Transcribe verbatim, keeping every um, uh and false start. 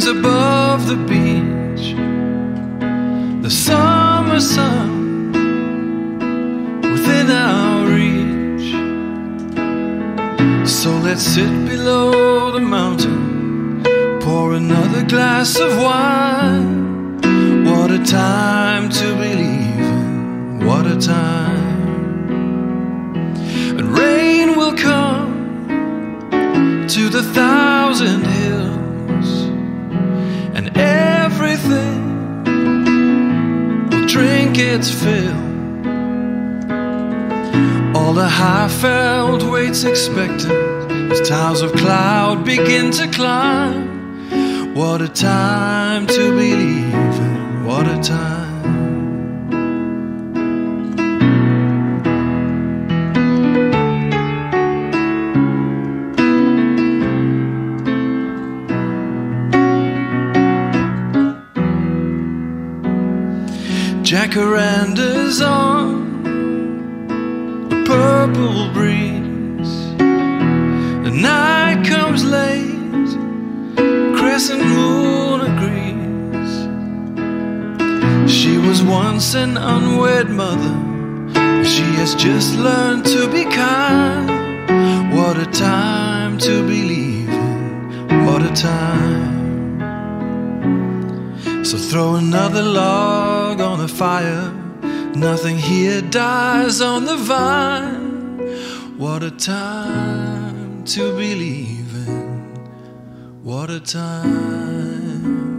waves above the beach, the summer sun within our reach. So let's sit below the mountain, pour another glass of wine. What a time to believe in, what a time. And rain will come to the thousand hills, and everything will drink its fill. All the high-felt weights expectant as towers of cloud begin to climb. What a time to believe in, what a time. Jacarandas on a purple breeze. The night comes late, crescent moon agrees. She was once an unwed mother, she has just learned to be kind. What a time to believe in, what a time. So throw another log on the fire, nothing here dies on the vine. What a time to believe in, what a time.